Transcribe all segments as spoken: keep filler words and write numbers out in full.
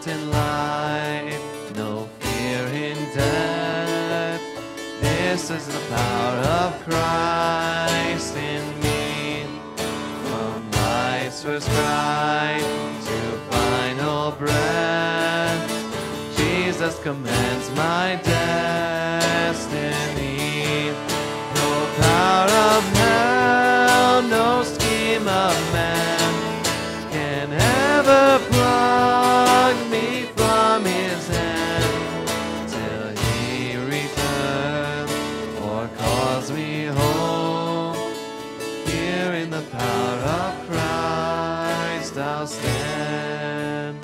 guilt in life, no fear in death. This is the power of Christ in me. From life's first cry to final breath, Jesus commands my destiny. No power of hell, no scheme of man can ever pluck me from his hand till he returns or calls me home. Here in the power of Christ I'll stand.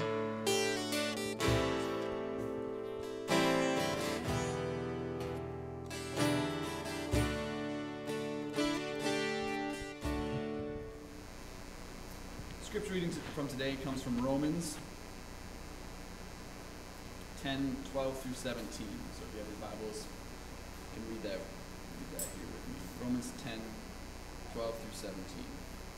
Scripture reading from today comes from Romans ten, twelve through seventeen. So if you have your Bibles, you can read that, read that here with me. Romans ten, twelve through seventeen.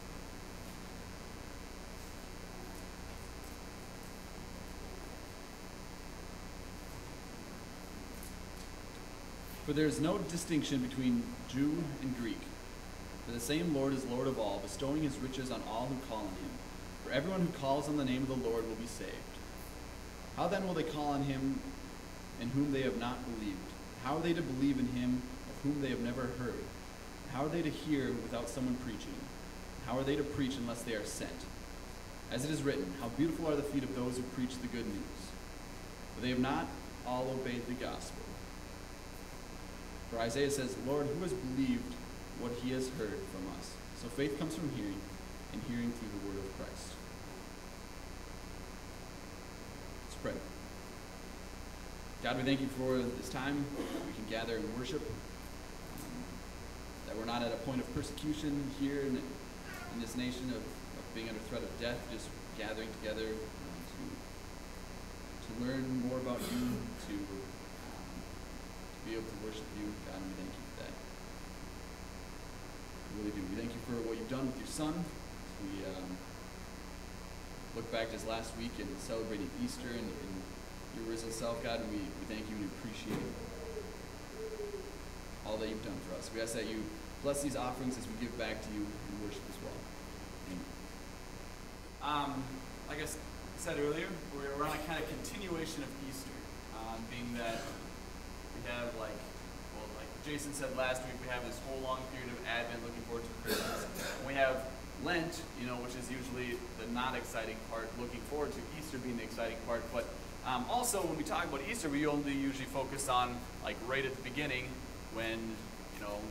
For there is no distinction between Jew and Greek, for the same Lord is Lord of all, bestowing his riches on all who call on him. For everyone who calls on the name of the Lord will be saved. How then will they call on him in whom they have not believed? How are they to believe in him of whom they have never heard? How are they to hear without someone preaching? How are they to preach unless they are sent? As it is written, how beautiful are the feet of those who preach the good news. But they have not all obeyed the gospel. For Isaiah says, Lord, who has believed what he has heard from us? So faith comes from hearing, and hearing through the word of Christ. Let's pray. God, we thank you for this time we can gather and worship, um, that we're not at a point of persecution here in, in this nation of, of being under threat of death, just gathering together uh, to, to learn more about you, to, um, to be able to worship you. God, we thank you for that. We really do. We thank you for what you've done with your son. We um, look back just last week and celebrating Easter and, and your risen self, God, and we, we thank you and appreciate all that you've done for us. We ask that you bless these offerings as we give back to you and worship as well. Amen. Um, like I said earlier, we're, we're on a kind of continuation of Easter, um, being that we have like, well, like Jason said last week, we have this whole long period of Advent looking forward to Christmas. And we have Lent, you know, which is usually the not exciting part, looking forward to Easter being the exciting part. But um, also, when we talk about Easter, we only usually focus on, like, right at the beginning when, you know,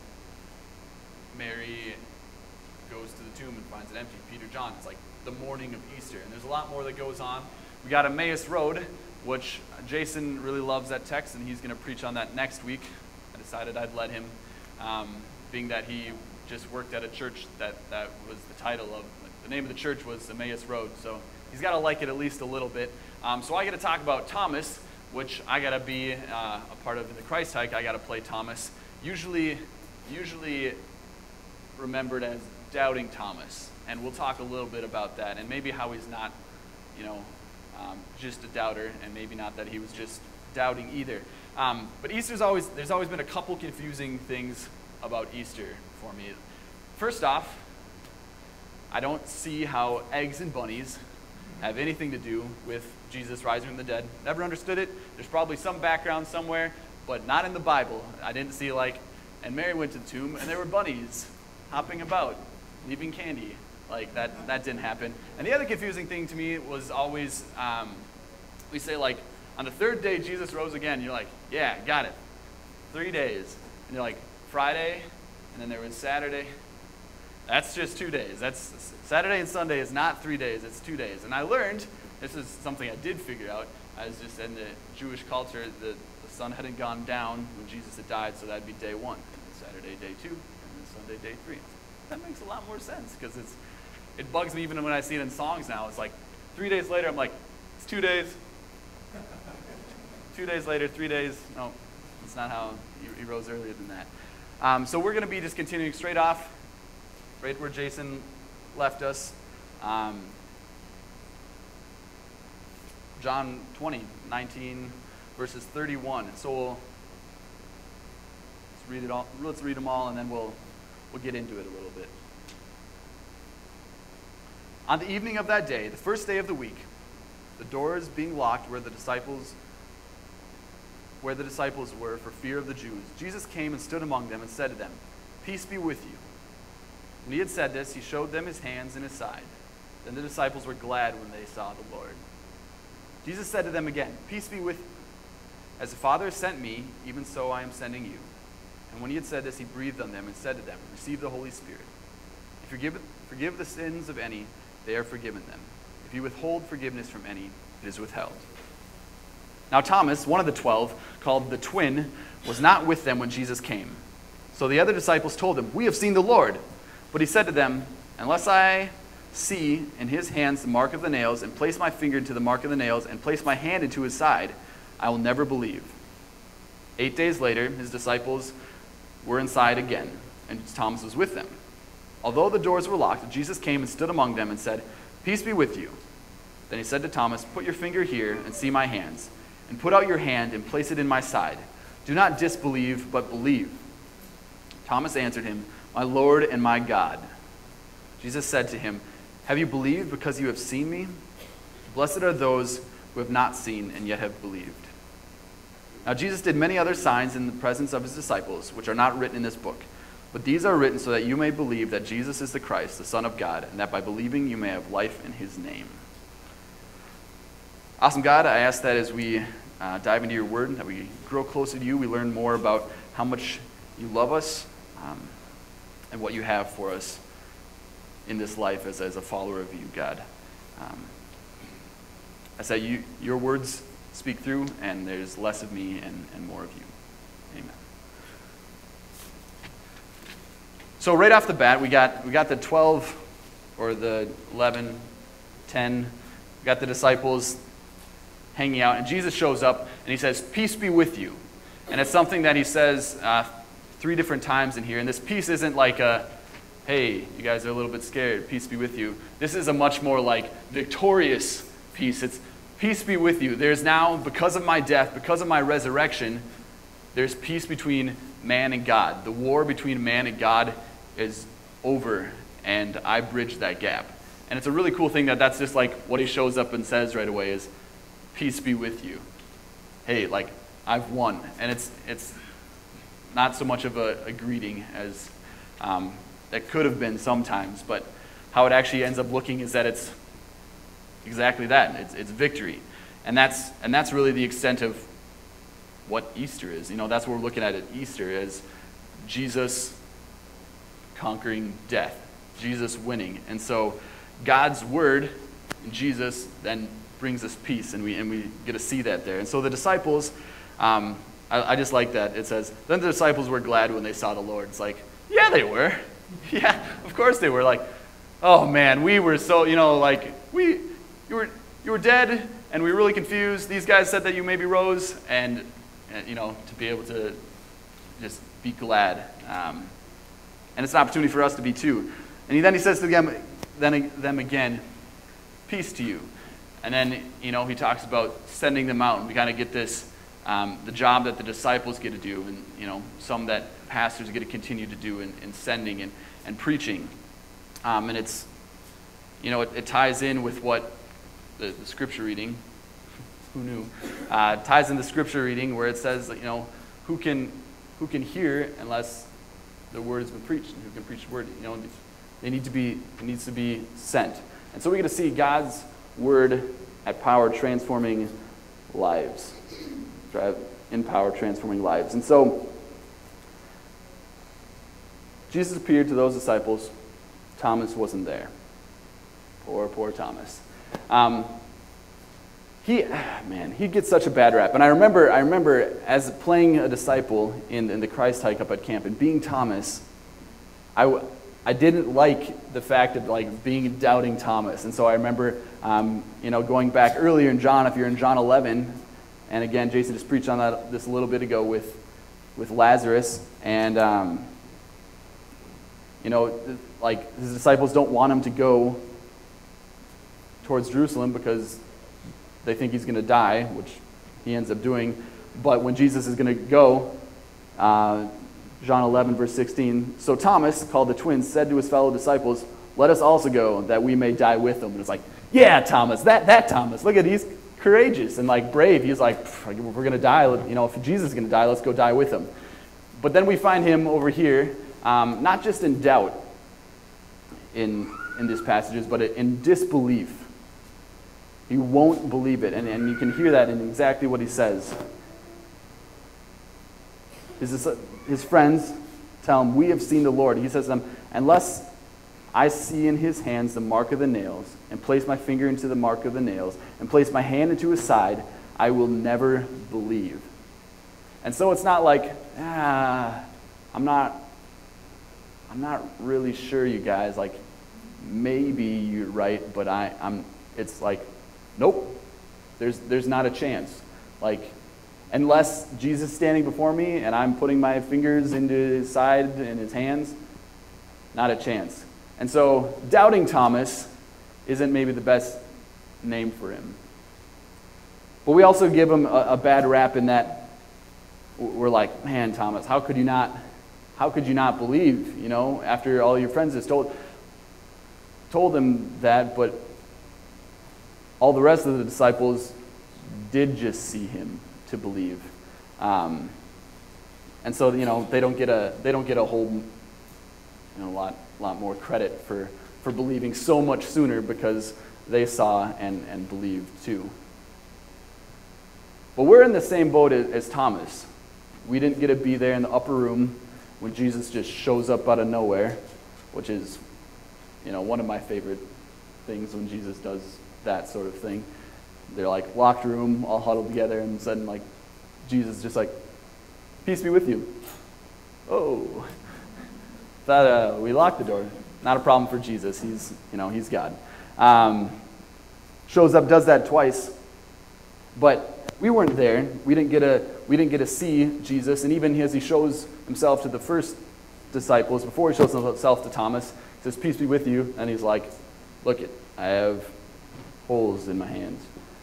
Mary goes to the tomb and finds it empty. Peter, John, it's like the morning of Easter. And there's a lot more that goes on. We got Emmaus Road, which Jason really loves that text, and he's going to preach on that next week. I decided I'd let him, um, being that he just worked at a church that, that was the title of, the name of the church was Emmaus Road, so he's got to like it at least a little bit. Um, so I got to talk about Thomas, which I got to be uh, a part of in the Christ hike. I got to play Thomas, usually, usually remembered as Doubting Thomas, and we'll talk a little bit about that, and maybe how he's not, you know, um, just a doubter, and maybe not that he was just doubting either. Um, but Easter's always, there's always been a couple confusing things about Easter for me. First off, I don't see how eggs and bunnies have anything to do with Jesus rising from the dead. Never understood it. There's probably some background somewhere, but not in the Bible. I didn't see like, and Mary went to the tomb and there were bunnies hopping about, leaving candy. Like that, that didn't happen. And the other confusing thing to me was always, um, we say like, on the third day Jesus rose again. You're like, yeah, got it. Three days. And you're like, Friday, and then there was Saturday. That's just two days. That's Saturday and Sunday is not three days, it's two days. And I learned, this is something I did figure out, I was just in the Jewish culture, the, the sun hadn't gone down when Jesus had died, so that'd be day one. And then Saturday, day two, and then Sunday, day three. That makes a lot more sense, because it's it bugs me even when I see it in songs now. It's like, three days later, I'm like, it's two days. Two days later, three days, no, that's not how he, he rose earlier than that. Um, so we're going to be just continuing straight off, right where Jason left us. Um, John twenty, nineteen, verses thirty-one. So we'll, let's read it all. Let's read them all, and then we'll we'll get into it a little bit. On the evening of that day, the first day of the week, the doors being locked where the disciples where the disciples were for fear of the Jews, Jesus came and stood among them and said to them, "Peace be with you." When he had said this, he showed them his hands and his side. Then the disciples were glad when they saw the Lord. Jesus said to them again, "Peace be with you. As the Father has sent me, even so I am sending you." And when he had said this, he breathed on them and said to them, "Receive the Holy Spirit. If you forgive, forgive the sins of any, they are forgiven them. If you withhold forgiveness from any, it is withheld." Now Thomas, one of the twelve, called the twin, was not with them when Jesus came. So the other disciples told him, "We have seen the Lord." But he said to them, "Unless I see in his hands the mark of the nails, and place my finger into the mark of the nails, and place my hand into his side, I will never believe." Eight days later, his disciples were inside again, and Thomas was with them. Although the doors were locked, Jesus came and stood among them and said, "Peace be with you." Then he said to Thomas, "Put your finger here and see my hands, and put out your hand and place it in my side. Do not disbelieve, but believe." Thomas answered him, "My Lord and my God." Jesus said to him, "Have you believed because you have seen me? Blessed are those who have not seen and yet have believed." Now Jesus did many other signs in the presence of his disciples, which are not written in this book. But these are written so that you may believe that Jesus is the Christ, the Son of God, and that by believing you may have life in his name. Awesome God, I ask that as we uh, dive into your word, that we grow closer to you, we learn more about how much you love us um, and what you have for us in this life as, as a follower of you, God. Um, I say you, your words speak through, and there's less of me and, and more of you. Amen. So right off the bat, we got we got the twelve or the eleven, ten. We got the disciples hanging out, and Jesus shows up and he says, "Peace be with you." And it's something that he says uh, three different times in here. And this peace isn't like a, "Hey, you guys are a little bit scared, peace be with you." This is a much more like victorious peace. It's peace be with you. There's now, because of my death, because of my resurrection, there's peace between man and God. The war between man and God is over, and I bridge that gap. And it's a really cool thing that that's just like what he shows up and says right away is, "Peace be with you." Hey, like, I've won. And it's it's not so much of a, a greeting as um, that could have been sometimes, but how it actually ends up looking is that it's exactly that. It's, it's victory. And that's and that's really the extent of what Easter is. You know, that's what we're looking at at Easter, is Jesus conquering death, Jesus winning. And so God's word in Jesus then brings us peace, and we and we get to see that there. And so the disciples, um, I, I just like that. It says, then the disciples were glad when they saw the Lord. It's like, yeah, they were. Yeah, of course they were. Like, oh man, we were so, you know, like, we, you were, you were dead, and we were really confused. These guys said that you maybe rose, and, and you know, to be able to just be glad. Um, and it's an opportunity for us to be too. And he, then he says to them, then them again, "Peace to you." And then, you know, he talks about sending them out, and we kind of get this, um, the job that the disciples get to do, and, you know, some that pastors get to continue to do in, in sending and, and preaching. Um, and it's, you know, it, it ties in with what the, the scripture reading, who knew, uh, ties in the scripture reading where it says, you know, who can who can hear unless the word has been preached, and who can preach the word, you know, they need to be, it needs to be sent. And so we get to see God's word at power transforming lives, in power transforming lives. And so Jesus appeared to those disciples. Thomas wasn't there. Poor, poor Thomas. Um, he, man, he gets such a bad rap. And I remember, I remember as playing a disciple in, in the Christ hike up at camp, and being Thomas, I, I didn't like the fact of like being doubting Thomas. And so I remember, um, you know, going back earlier in John, if you're in John eleven, and again, Jason just preached on that this a little bit ago with, with Lazarus, and um, you know, like his disciples don't want him to go towards Jerusalem because they think he's going to die, which he ends up doing. But when Jesus is going to go, uh, John eleven, verse sixteen, so Thomas, called the twin, said to his fellow disciples, let us also go, that we may die with him. And it's like, yeah, Thomas, that, that Thomas, look at, he's courageous and like brave. He's like, we're going to die, you know, if Jesus is going to die, let's go die with him. But then we find him over here, um, not just in doubt in, in these passages, but in disbelief. He won't believe it, and, and you can hear that in exactly what he says. His, his friends tell him, we have seen the Lord. He says to them, unless I see in his hands the mark of the nails, and place my finger into the mark of the nails, and place my hand into his side, I will never believe. And so it's not like, ah, I'm not, I'm not really sure, you guys, like, maybe you're right, but I, I'm, it's like, nope, there's, there's not a chance. Like, unless Jesus is standing before me and I'm putting my fingers into his side and his hands, not a chance. And so, doubting Thomas isn't maybe the best name for him. But we also give him a, a bad rap in that we're like, man, Thomas, how could you not, how could you not believe, you know, after all your friends have told, told him that, but all the rest of the disciples did just see him to believe. Um, and so, you know, they don't get a, they don't get a whole, you know, a lot, lot more credit for, for believing so much sooner because they saw and, and believed too. But we're in the same boat as, as Thomas. We didn't get to be there in the upper room when Jesus just shows up out of nowhere, which is, you know, one of my favorite things when Jesus does that sort of thing. They're like locked room, all huddled together, and sudden like Jesus just like, peace be with you. Oh, that uh, we locked the door. Not a problem for Jesus. He's, you know, he's God. Um, shows up, does that twice, but we weren't there. We didn't get a we didn't get to see Jesus, and even as he shows himself to the first disciples, before he shows himself to Thomas, he says, peace be with you, and he's like, look it, I have holes in my hands.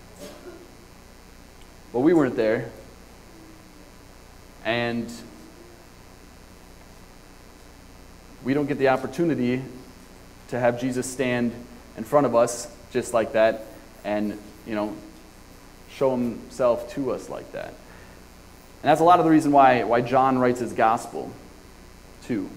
But we weren't there, and we don't get the opportunity to have Jesus stand in front of us just like that and, you know, show himself to us like that. And that's a lot of the reason why, why John writes his gospel, too.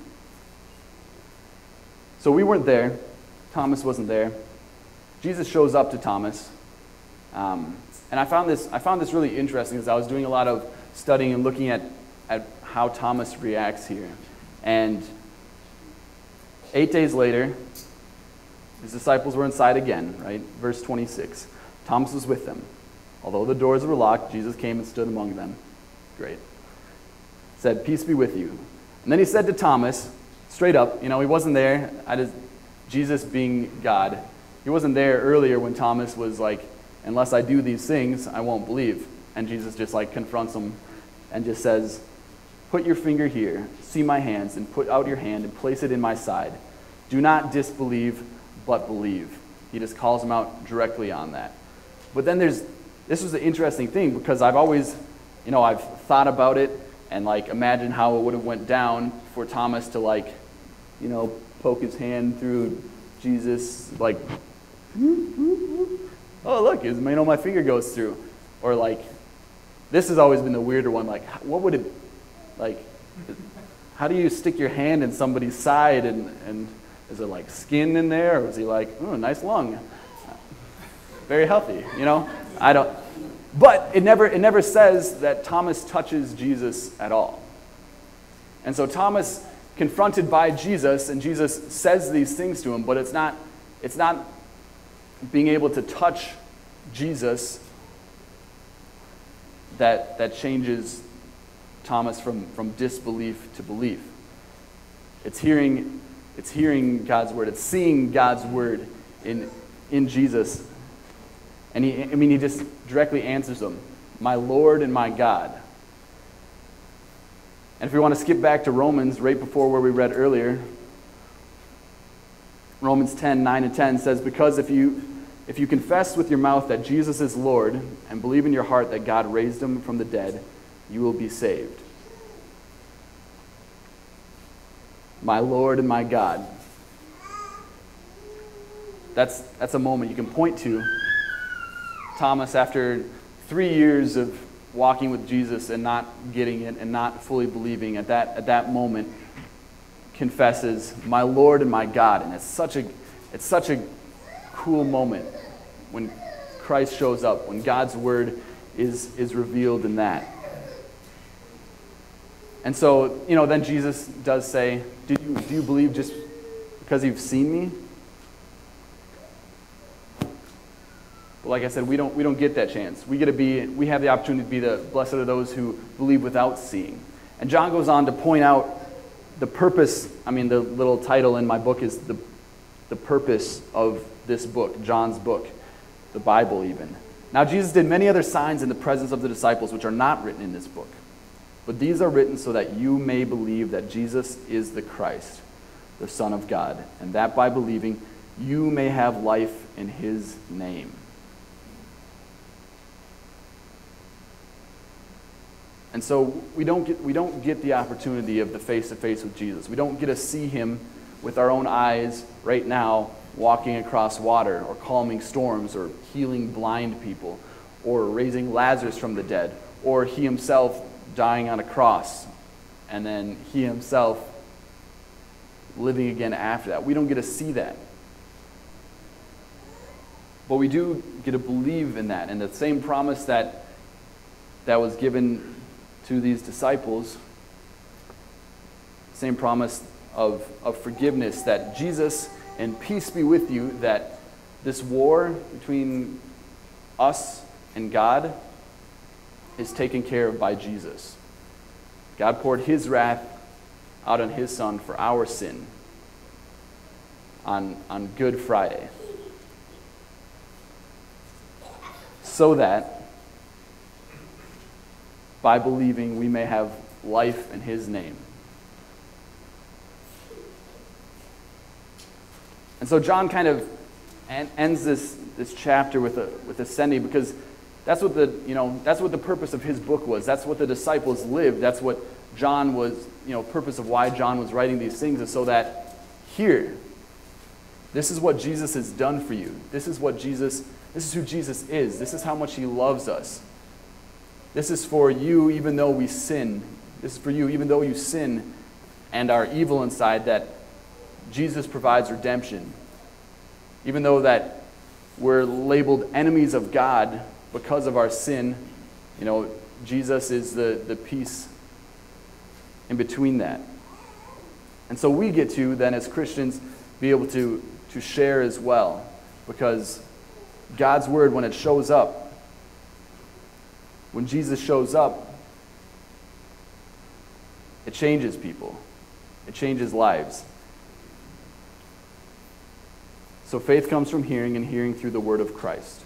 So we weren't there. Thomas wasn't there. Jesus shows up to Thomas. Um, and I found this I found this really interesting because I was doing a lot of studying and looking at, at how Thomas reacts here. And eight days later, his disciples were inside again, right? Verse twenty-six. Thomas was with them. Although the doors were locked, Jesus came and stood among them. Great. Said, peace be with you. And then he said to Thomas, straight up, you know, he wasn't there. I just, Jesus being God, he wasn't there earlier when Thomas was like, unless I do these things, I won't believe. And Jesus just like confronts him and just says, put your finger here, see my hands, and put out your hand and place it in my side. Do not disbelieve, but believe. He just calls him out directly on that. But then there's, this was an interesting thing because I've always, you know, I've thought about it and like imagine how it would have went down for Thomas to like, you know, poke his hand through Jesus, like, oh look, you know, my finger goes through. Or like, this has always been the weirder one, like, what would it, like, how do you stick your hand in somebody's side and, and is there like skin in there, or is he like, oh, nice lung, very healthy, you know? I don't, but it never, it never says that Thomas touches Jesus at all. And so Thomas, confronted by Jesus, and Jesus says these things to him, but it's not, it's not being able to touch Jesus that, that changes Thomas from, from disbelief to belief. It's hearing, it's hearing God's word. It's seeing God's word in, in Jesus. And he, I mean, he just directly answers them, my Lord and my God. And if we want to skip back to Romans, right before where we read earlier, Romans ten, nine and ten says, because if you, If you confess with your mouth that Jesus is Lord and believe in your heart that God raised him from the dead, you will be saved. My Lord and my God. That's, that's a moment you can point to. Thomas, after three years of walking with Jesus and not getting it and not fully believing, at that, at that moment, confesses, my Lord and my God. And it's such a, it's such a cool moment when Christ shows up, when God's word is, is revealed in that. And so, you know, then Jesus does say, do you, do you believe just because you've seen me? But like I said, we don't, we don't get that chance. We get to be, we have the opportunity to be the blessed are those who believe without seeing. And John goes on to point out the purpose, I mean, the little title in my book is the, the purpose of this book, John's book, the Bible even. Now Jesus did many other signs in the presence of the disciples which are not written in this book. But these are written so that you may believe that Jesus is the Christ, the Son of God, and that by believing you may have life in his name. And so we don't get, we don't get the opportunity of the face-to-face with Jesus. We don't get to see him with our own eyes right now walking across water or calming storms or healing blind people or raising Lazarus from the dead or he himself dying on a cross and then he himself living again after that. We don't get to see that. But we do get to believe in that. And the same promise that that was given to these disciples, same promise of, of forgiveness, that Jesus, and peace be with you, that this war between us and God is taken care of by Jesus. God poured his wrath out on his Son for our sin on, on Good Friday, so that by believing we may have life in his name. And so John kind of ends this, this chapter with a with ascending, because that's what the you know that's what the purpose of his book was. That's what the disciples lived. That's what John was, you know, purpose of why John was writing these things, is so that here, this is what Jesus has done for you. This is what Jesus, this is who Jesus is. This is how much he loves us. This is for you even though we sin. This is for you even though you sin and are evil inside, that Jesus provides redemption. Even though that we're labeled enemies of God because of our sin, you know, Jesus is the, the peace in between that. And so we get to then as Christians be able to, to share as well, because God's word, when it shows up, when Jesus shows up, it changes people. It changes lives. So faith comes from hearing, and hearing through the word of Christ.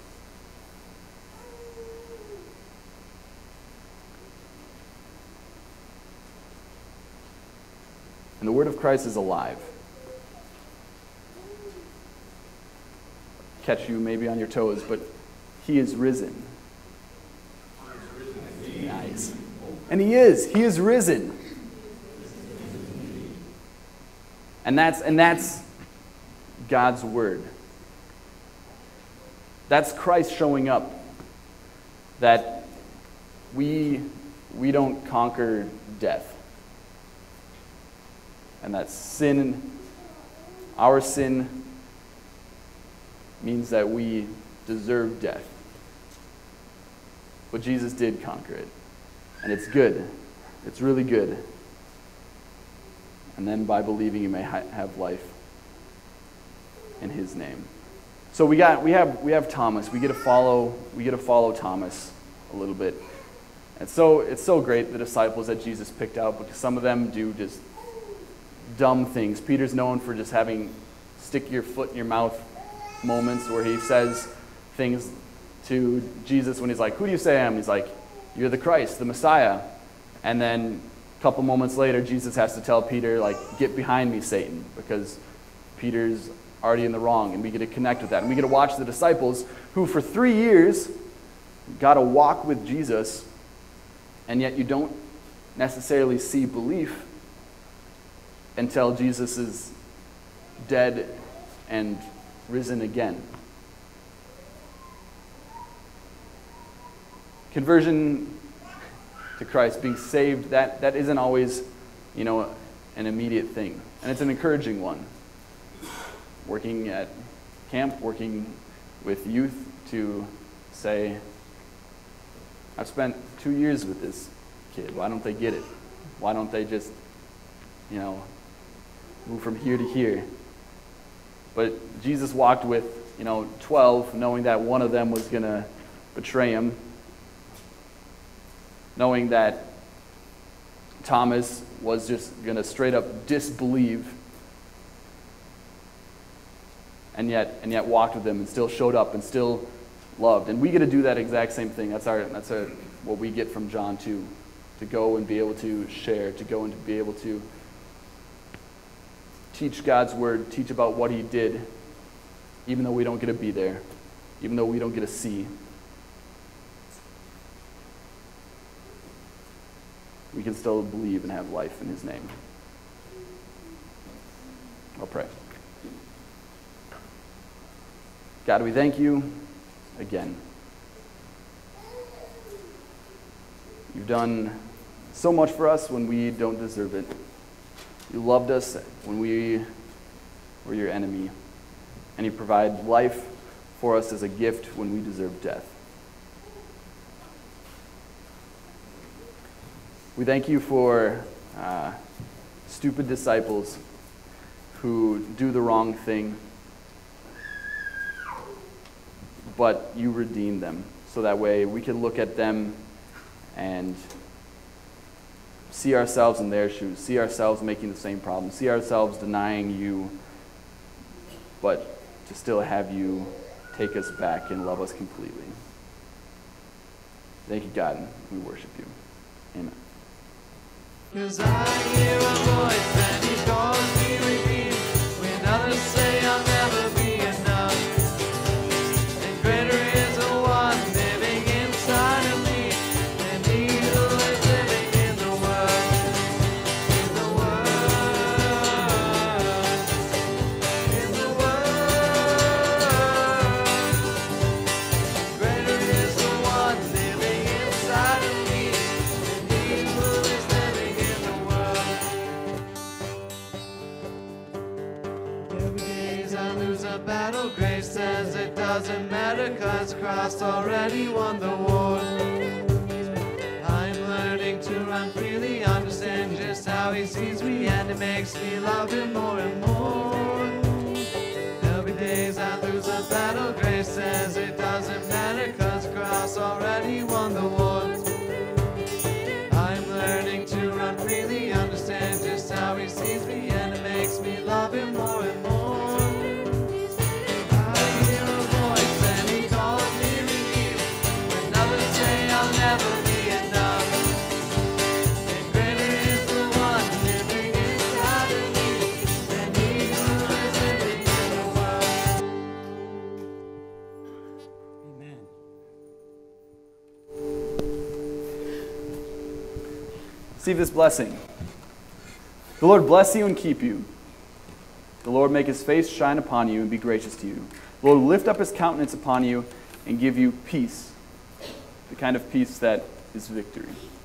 And the word of Christ is alive. Catch you maybe on your toes, but he is risen. Nice. And he is. He is risen. And that's and that's God's word. That's Christ showing up. That we we don't conquer death. And that sin, our sin, means that we deserve death. But Jesus did conquer it. And it's good. It's really good. And then by believing, you may ha- have life in his name. So we got we have we have Thomas. We get to follow we get to follow Thomas a little bit. And so it's so great, the disciples that Jesus picked out, because some of them do just dumb things. Peter's known for just having stick your foot in your mouth moments where he says things to Jesus when he's like, who do you say I am? He's like, you're the Christ, the Messiah. And then a couple moments later, Jesus has to tell Peter, like, get behind me, Satan, because Peter's already in the wrong, and we get to connect with that. And we get to watch the disciples who for three years got to walk with Jesus, and yet you don't necessarily see belief until Jesus is dead and risen again. Conversion to Christ, being saved, that, that isn't always, you know, an immediate thing. And it's an encouraging one. Working at camp, working with youth to say, I've spent two years with this kid. Why don't they get it? Why don't they just, you know, move from here to here? But Jesus walked with, you know, twelve, knowing that one of them was going to betray him, knowing that Thomas was just going to straight up disbelieve, and yet and yet walked with him and still showed up and still loved. And we get to do that exact same thing. That's our that's our, what we get from John two, to go and be able to share, to go and to be able to teach God's word, teach about what he did, even though we don't get to be there, even though we don't get to see. We can still believe and have life in his name. I'll pray. God, we thank you again. You've done so much for us when we don't deserve it. You loved us when we were your enemy. And you provide life for us as a gift when we deserve death. We thank you for uh, stupid disciples who do the wrong thing, but you redeem them, so that way we can look at them and see ourselves in their shoes, see ourselves making the same problem, see ourselves denying you, but to still have you take us back and love us completely. Thank you, God. We worship you. Amen. 'Cause I hear a voice and he calls me redeemed. When others say I'll never be enough, and greater is the one living inside of me than he who is living in the world. In the world. In the world. Greater is the one living inside of me than he who is living in the world. Every day I lose a battle, grace says it doesn't matter, 'cause Christ already won the war. I'm learning to run freely, understand just how he sees me, and it makes me love him more and more. Every day I lose a battle, grace says it doesn't matter, 'cause Christ already won the war. I'm learning to run freely, understand just how he sees me, and it makes me love him more and more. I hear a voice and he calls me redeemed. When others say I'll never be enough, and greater is the one living inside of me than he who is living in the world. Amen. Receive this blessing. The Lord bless you and keep you. The Lord make his face shine upon you and be gracious to you. The Lord lift up his countenance upon you and give you peace, the kind of peace that is victory.